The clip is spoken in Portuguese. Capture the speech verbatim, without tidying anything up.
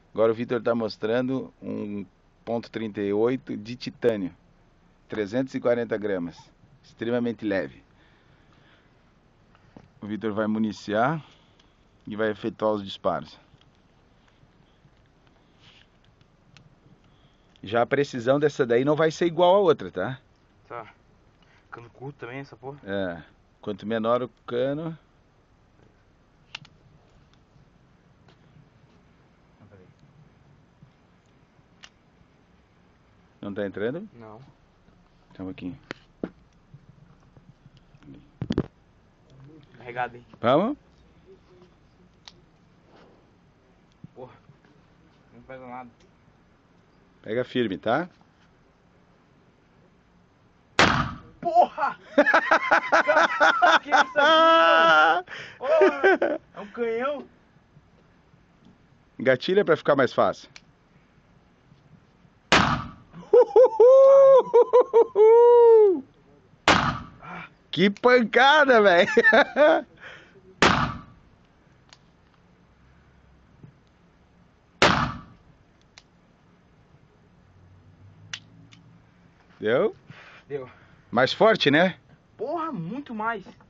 Agora o Vitor está mostrando um ponto trinta e oito de titânio, trezentos e quarenta gramas, extremamente leve. O Vitor vai municiar e vai efetuar os disparos. Já a precisão dessa daí não vai ser igual a outra, tá? Tá. Cano curto também essa porra? É. Quanto menor o cano... Não tá entrando? Não. Só um pouquinho. Carregado aí. Vamos? Porra. Não pesa nada. Pega firme, tá? Porra! Que isso aqui, mano? Porra! É um canhão? Gatilha pra ficar mais fácil. Que pancada, velho! Deu? Deu. Mais forte, né? Porra, muito mais.